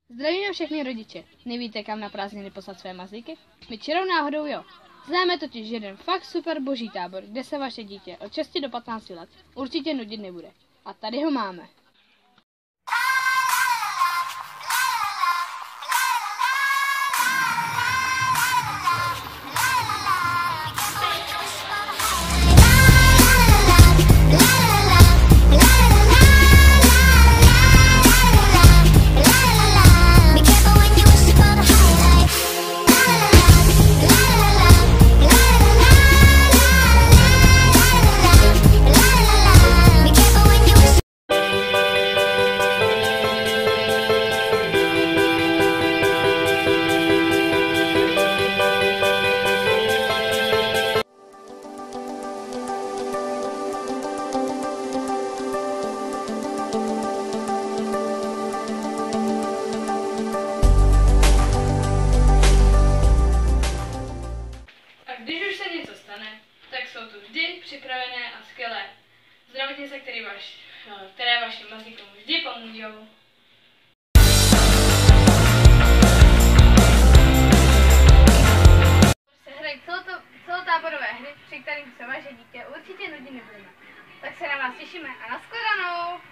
Zdravíme všechny rodiče. Nevíte, kam na prázdniny poslat své mazlíky? My čirou náhodou jo. Známe totiž jeden fakt super boží tábor, kde se vaše dítě od 6 do 15 let určitě nudit nebude. A tady ho máme. Když už se něco stane, tak jsou tu vždy připravené a skvělé zdravotnice, které vašim mazlíkům vždy pomůžou. Se hrají celotáborové hry, při kterých se vaše dítě určitě nudit nebudeme. Tak se na vás těšíme a nashledanou!